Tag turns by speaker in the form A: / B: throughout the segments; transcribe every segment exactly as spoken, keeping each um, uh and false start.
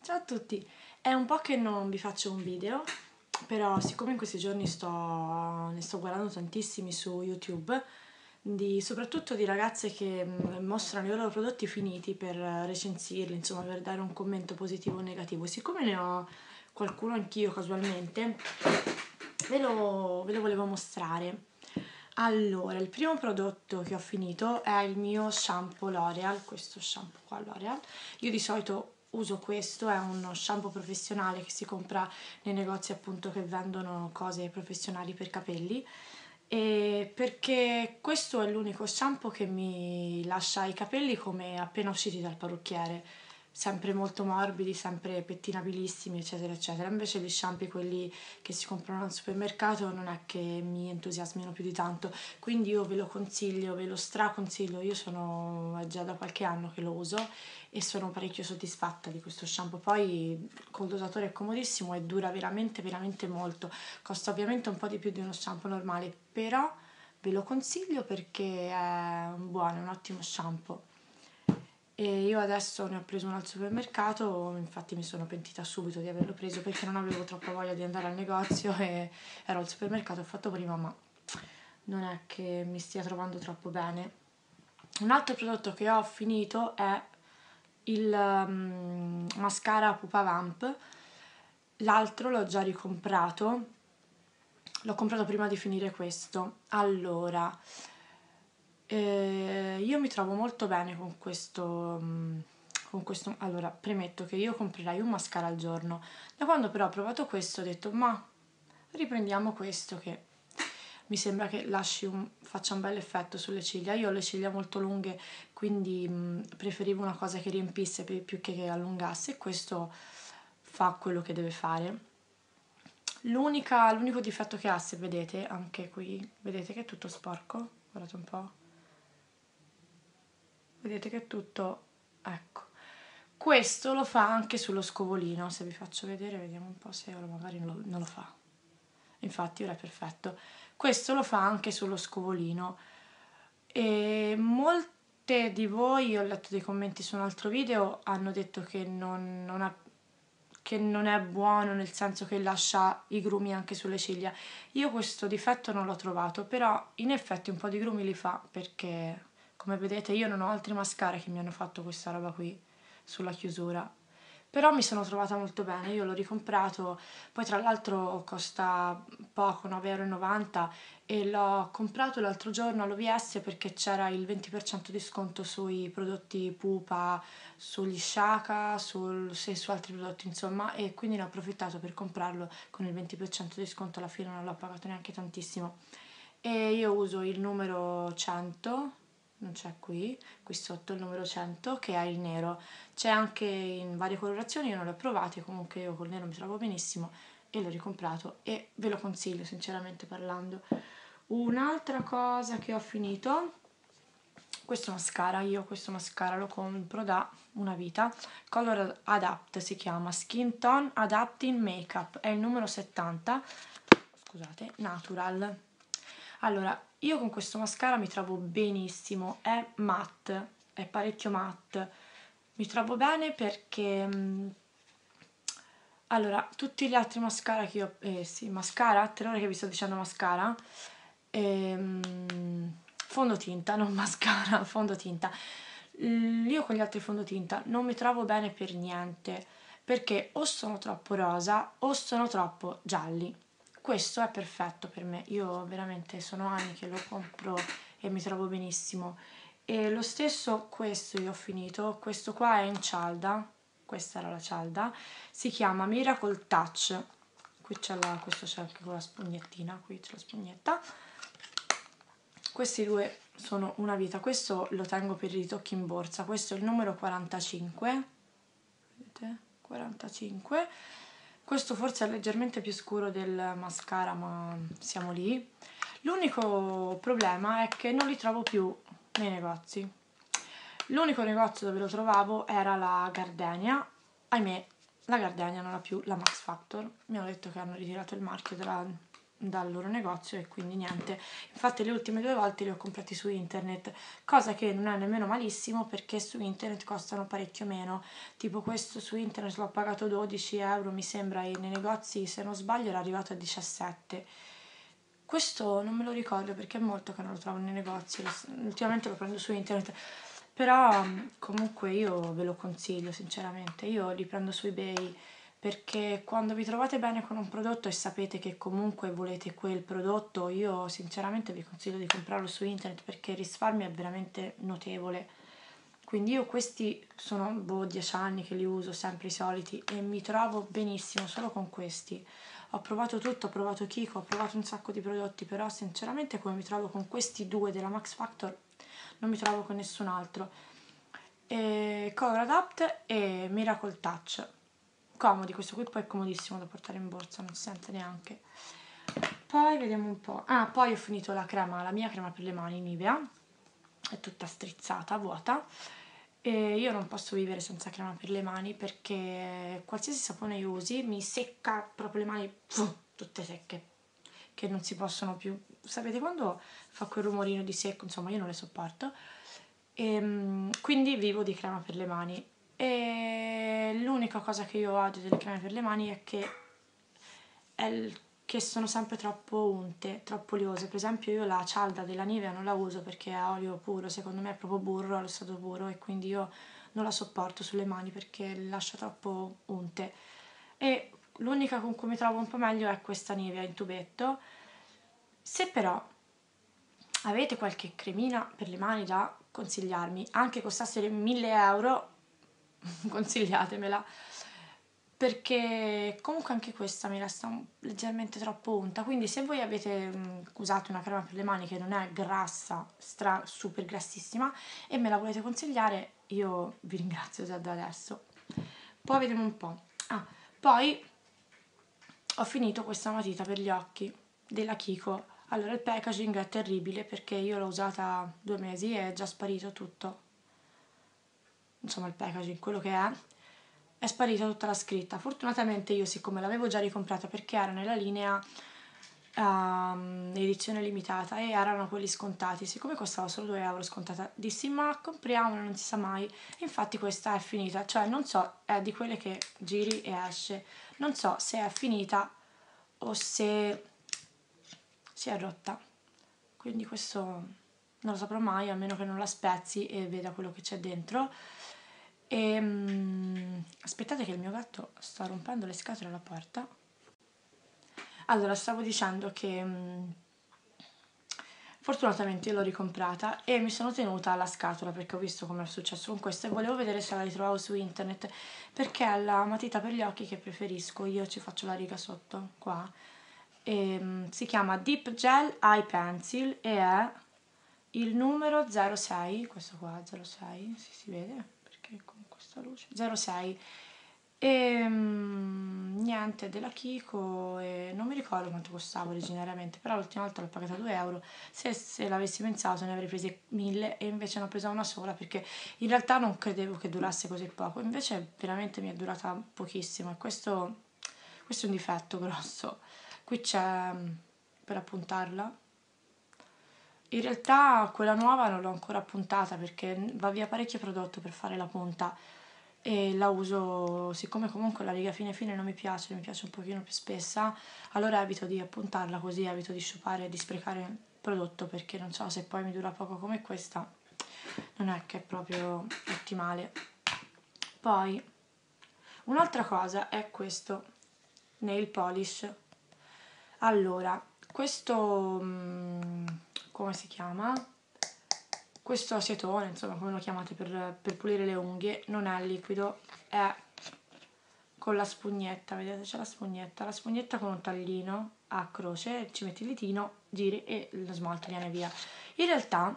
A: Ciao a tutti, è un po' che non vi faccio un video, però siccome in questi giorni sto, ne sto guardando tantissimi su YouTube, di, soprattutto di ragazze che mostrano i loro prodotti finiti per recensirli, insomma per dare un commento positivo o negativo. Siccome ne ho qualcuno anch'io casualmente, ve lo, ve lo volevo mostrare. Allora, il primo prodotto che ho finito è il mio shampoo L'Oreal, questo shampoo qua L'Oreal. Io di solito uso questo, è uno shampoo professionale che si compra nei negozi appunto che vendono cose professionali per capelli, e perché questo è l'unico shampoo che mi lascia i capelli come appena usciti dal parrucchiere, sempre molto morbidi, sempre pettinabilissimi, eccetera eccetera. Invece gli shampoo, quelli che si comprano al supermercato, non è che mi entusiasmino più di tanto, quindi io ve lo consiglio, ve lo straconsiglio. Io sono già da qualche anno che lo uso e sono parecchio soddisfatta di questo shampoo. Poi col dosatore è comodissimo e dura veramente veramente molto. Costa ovviamente un po' di più di uno shampoo normale, però ve lo consiglio perché è un buono, è un ottimo shampoo. E io adesso ne ho preso uno al supermercato, infatti mi sono pentita subito di averlo preso perché non avevo troppa voglia di andare al negozio e ero al supermercato, ho fatto prima, ma non è che mi stia trovando troppo bene. Un altro prodotto che ho finito è il um, mascara Pupa Vamp. L'altro l'ho già ricomprato, l'ho comprato prima di finire questo. Allora, eh, io mi trovo molto bene con questo, con questo. Allora, premetto che io comprerei un mascara al giorno. Da quando però ho provato questo ho detto, ma riprendiamo questo che mi sembra che lasci un, faccia un bel effetto sulle ciglia. Io ho le ciglia molto lunghe, quindi mh, preferivo una cosa che riempisse più, più che allungasse, e questo fa quello che deve fare. L'unica, l'unico difetto che ha, se vedete, anche qui, vedete che è tutto sporco? Guardate un po'. Vedete che è tutto, ecco. Questo lo fa anche sullo scovolino, se vi faccio vedere, vediamo un po' se ora magari non lo, non lo fa. Infatti ora è perfetto. Questo lo fa anche sullo scovolino. E molte di voi, ho letto dei commenti su un altro video, hanno detto che non, non ha che non è buono, nel senso che lascia i grumi anche sulle ciglia. Io questo difetto non l'ho trovato, però in effetti un po' di grumi li fa, perché come vedete io non ho altri mascara che mi hanno fatto questa roba qui sulla chiusura. Però mi sono trovata molto bene, io l'ho ricomprato, poi tra l'altro costa poco, nove e novanta euro, e l'ho comprato l'altro giorno all'O V S perché c'era il venti per cento di sconto sui prodotti Pupa, sugli Shaka, sul, sì, su altri prodotti insomma, e quindi ne ho approfittato per comprarlo con il venti per cento di sconto. Alla fine non l'ho pagato neanche tantissimo. E io uso il numero cento, non c'è qui, qui sotto il numero cento, che è il nero. C'è anche in varie colorazioni, io non le ho provate, comunque io col nero mi trovo benissimo e l'ho ricomprato e ve lo consiglio sinceramente parlando. Un'altra cosa che ho finito, questo mascara, io questo mascara lo compro da una vita, Color Adapt si chiama, Skin Tone Adapting Makeup, è il numero settanta, scusate, Natural. Allora, io con questo mascara mi trovo benissimo, è matte, è parecchio matte, mi trovo bene perché mh, allora, tutti gli altri mascara che io, eh sì, mascara, tre ore che vi sto dicendo mascara, ehm, fondotinta, non mascara, fondotinta. L- Io con gli altri fondotinta non mi trovo bene per niente, perché o sono troppo rosa o sono troppo gialli. Questo è perfetto per me, io veramente sono anni che lo compro e mi trovo benissimo. E lo stesso questo io ho finito, questo qua è in cialda, questa era la cialda, si chiama Miracle Touch, qui c'è la, questo c'è anche con la spugnettina, qui c'è la spugnetta. Questi due sono una vita, questo lo tengo per i ritocchi in borsa, questo è il numero quarantacinque, vedete? quarantacinque, questo forse è leggermente più scuro del mascara, ma siamo lì. L'unico problema è che non li trovo più nei negozi. L'unico negozio dove lo trovavo era la Gardenia, ahimè la Gardenia non ha più la Max Factor, mi hanno detto che hanno ritirato il marchio della, dal loro negozio e quindi niente. Infatti le ultime due volte li ho comprati su internet, cosa che non è nemmeno malissimo perché su internet costano parecchio meno. Tipo questo su internet l'ho pagato dodici euro mi sembra, e nei negozi se non sbaglio era arrivato a diciassette. Questo non me lo ricordo perché è molto che non lo trovo nei negozi, ultimamente lo prendo su internet, però comunque io ve lo consiglio sinceramente, io li prendo su eBay perché quando vi trovate bene con un prodotto e sapete che comunque volete quel prodotto, io sinceramente vi consiglio di comprarlo su internet perché il risparmio è veramente notevole. Quindi io questi sono boh, dieci anni che li uso, sempre i soliti, e mi trovo benissimo solo con questi. Ho provato tutto, ho provato Kiko, ho provato un sacco di prodotti, però sinceramente come mi trovo con questi due della Max Factor non mi trovo con nessun altro. E Color Adapt e Miracle Touch. Comodi, questo qui poi è comodissimo da portare in borsa, non si sente neanche. Poi vediamo un po'. Ah, poi ho finito la crema, la mia crema per le mani Nivea, è tutta strizzata, vuota, e io non posso vivere senza crema per le mani perché qualsiasi sapone io usi mi secca proprio le mani, pff, tutte secche, che non si possono più. Sapete quando fa quel rumorino di secco? Insomma, io non le sopporto. E, quindi vivo di crema per le mani. E l'unica cosa che io odio delle creme per le mani è che, è il, che sono sempre troppo unte, troppo oliose. Per esempio io la cialda della Nivea non la uso perché è olio puro, secondo me è proprio burro allo stato puro e quindi io non la sopporto sulle mani perché lascia troppo unte. E l'unica con cui mi trovo un po' meglio è questa Nivea in tubetto. Se però avete qualche cremina per le mani da consigliarmi, anche costasse mille euro, consigliatemela, perché comunque anche questa mi resta leggermente troppo unta, quindi se voi avete mh, usato una crema per le mani che non è grassa, stra, super grassissima, e me la volete consigliare, io vi ringrazio già da adesso. Poi vediamo un po'. Ah, poi ho finito questa matita per gli occhi della Kiko. Allora il packaging è terribile perché io l'ho usata due mesi e è già sparito tutto. Insomma il packaging, quello che è, è sparita tutta la scritta. Fortunatamente io, siccome l'avevo già ricomprata perché era nella linea um, edizione limitata e erano quelli scontati, siccome costava solo due euro scontata, dissi ma compriamola, non si sa mai. Infatti questa è finita, cioè non so, è di quelle che giri e esce, non so se è finita o se si è rotta, quindi questo non lo saprò mai a meno che non la spezzi e veda quello che c'è dentro. E um, aspettate che il mio gatto sta rompendo le scatole alla porta. Allora, stavo dicendo che um, fortunatamente io l'ho ricomprata e mi sono tenuta la scatola perché ho visto come è successo con questa e volevo vedere se la ritrovavo su internet, perché è la matita per gli occhi che preferisco. Io ci faccio la riga sotto qua e, um, si chiama Deep Gel Eye Pencil e è il numero zero sei, questo qua zero sei, si, si vede perché con questa luce, zero sei. E mm, niente, della Kiko, e non mi ricordo quanto costava originariamente, però l'ultima volta l'ho pagata due euro. Se, se l'avessi pensato ne avrei prese mille e invece ne ho presa una sola perché in realtà non credevo che durasse così poco, invece veramente mi è durata pochissimo e questo, questo è un difetto grosso. Qui c'è mm, per appuntarla. In realtà quella nuova non l'ho ancora appuntata perché va via parecchio prodotto per fare la punta e la uso, siccome comunque la riga fine fine non mi piace, mi piace un pochino più spessa, allora evito di appuntarla così, evito di sciupare e di sprecare il prodotto perché non so se poi mi dura poco come questa, non è che è proprio ottimale. Poi un'altra cosa è questo nail polish. Allora, questo mm, come si chiama? Questo acetone, insomma, come lo chiamate per, per pulire le unghie, non è liquido, è con la spugnetta, vedete c'è la spugnetta, la spugnetta con un taglino a croce, ci metti il ditino, giri e lo smalto viene via. In realtà,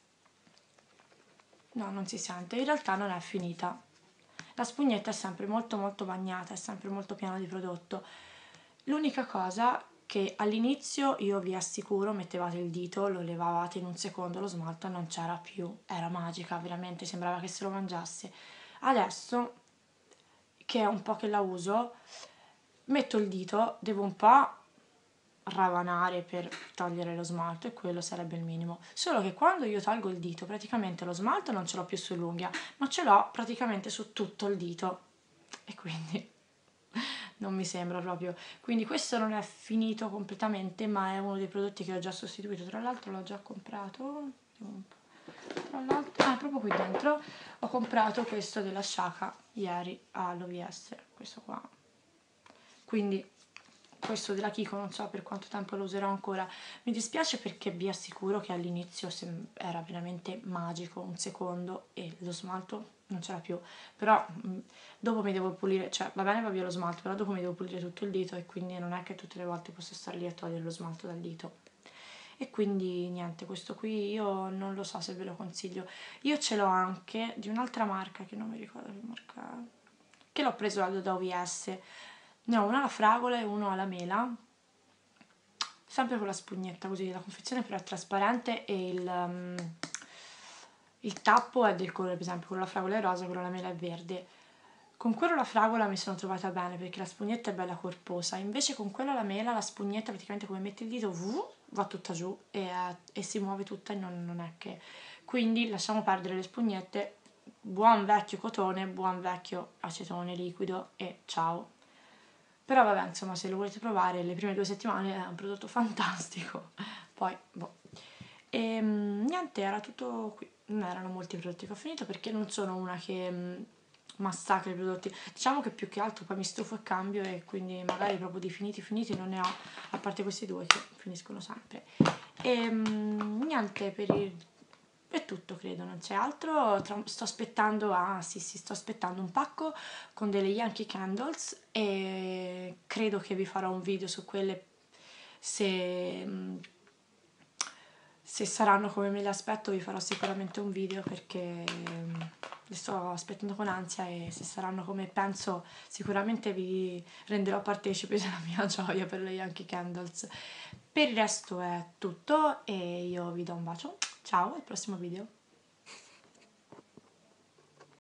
A: no, non si sente, in realtà non è finita. La spugnetta è sempre molto molto bagnata, è sempre molto piena di prodotto. L'unica cosa che all'inizio io vi assicuro mettevate il dito, lo levavate in un secondo, lo smalto non c'era più, era magica, veramente sembrava che se lo mangiasse. Adesso che è un po' che la uso, metto il dito, devo un po' ravanare per togliere lo smalto e quello sarebbe il minimo. Solo che quando io tolgo il dito, praticamente lo smalto non ce l'ho più sull'unghia, ma ce l'ho praticamente su tutto il dito e quindi non mi sembra proprio. Quindi questo non è finito completamente, ma è uno dei prodotti che ho già sostituito. Tra l'altro l'ho già comprato. Tra l'altro, ah, proprio qui dentro ho comprato questo della Shaka ieri all'O V S, questo qua. Quindi questo della Kiko non so per quanto tempo lo userò ancora. Mi dispiace perché vi assicuro che all'inizio era veramente magico, un secondo e lo smalto non c'era più, però mh, dopo mi devo pulire, cioè va bene va via lo smalto, però dopo mi devo pulire tutto il dito e quindi non è che tutte le volte posso stare lì a togliere lo smalto dal dito. E quindi niente, questo qui io non lo so se ve lo consiglio. Io ce l'ho anche di un'altra marca che non mi ricordo che marca, che l'ho preso da O V S. Ne ho uno alla fragola e uno alla mela, sempre con la spugnetta così, la confezione però è trasparente e il, um, il tappo è del colore, per esempio quello alla fragola è rosa, quello alla mela è verde. Con quello alla fragola mi sono trovata bene perché la spugnetta è bella corposa, invece con quello alla mela la spugnetta praticamente come metti il dito vuh, va tutta giù e, eh, e si muove tutta e non, non è che... Quindi lasciamo perdere le spugnette, buon vecchio cotone, buon vecchio acetone liquido e ciao. Però vabbè, insomma, se lo volete provare le prime due settimane è un prodotto fantastico. Poi, boh. E niente, era tutto qui. Non erano molti prodotti che ho finito perché non sono una che mh, massacra i prodotti. Diciamo che più che altro poi mi stufo e cambio e quindi magari proprio di finiti finiti non ne ho, a parte questi due che finiscono sempre. E mh, niente, per il... è tutto credo, non c'è altro. Tra... sto aspettando, ah sì sì, sto aspettando un pacco con delle Yankee Candles e credo che vi farò un video su quelle se, se saranno come me le aspetto. Vi farò sicuramente un video perché le sto aspettando con ansia e se saranno come penso sicuramente vi renderò partecipe della mia gioia per le Yankee Candles. Per il resto è tutto e io vi do un bacio, ciao al prossimo video.